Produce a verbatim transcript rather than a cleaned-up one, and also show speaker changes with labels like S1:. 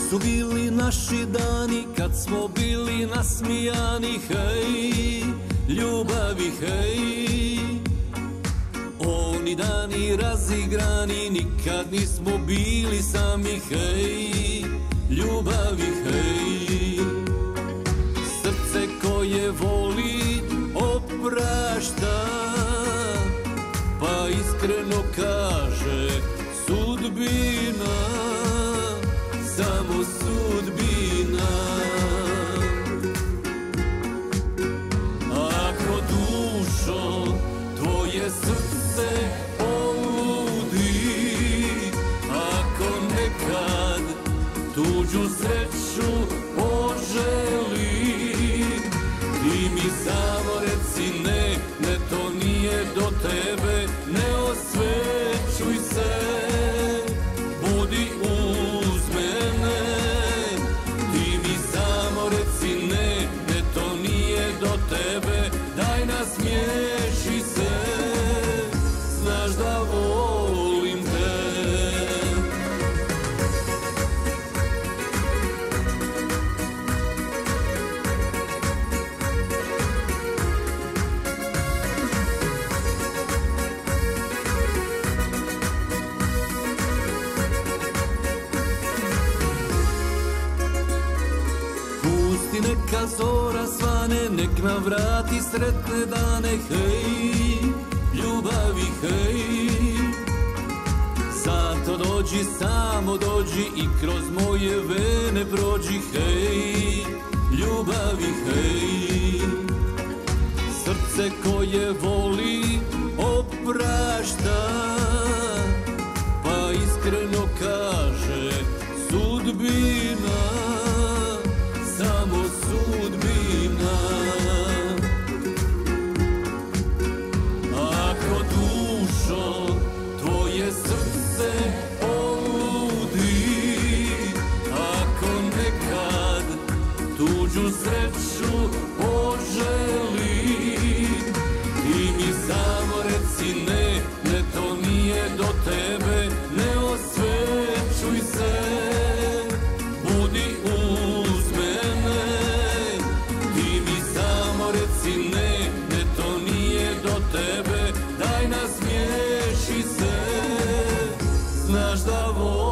S1: su bili naši dani kad smo bili nasmijani, hej, ljubavi, hej. Oni dani razigrani, nikad nismo bili sami, hej, ljubavi, hej. Srce koje voli oprašta, pa iskreno kaže sudbina, samo sudbina. Ako dušo tvoje srce poludi, ako nekad tuđu sreću poželi, ti mi samo reci ne, ne, to nije do tebe, ne osvećuj se, budi uz mene. Ti mi samo reci ne, ne, to nije do tebe, daj nasmiješi se, znaš da volim te. Pusti neka zora svane, nek nam vrati sretne dane, hej, ljubavi, hej. Zato dođi, samo dođi i kroz moje vene prođi, hej, ljubavi, hej. Srce koje voli oprašta, pa iskreno kaže sudbina, samo sudbina. Ako dušo tvoje srce poludi, ako nekad tuđu sreću poželi, ti mi samo reci ne, ne, to nije do tebe, ne osvećuj se, budi uz mene. Ti mi samo reci ne, ne, to nije do tebe, daj nasmiješi se, znaš da volim.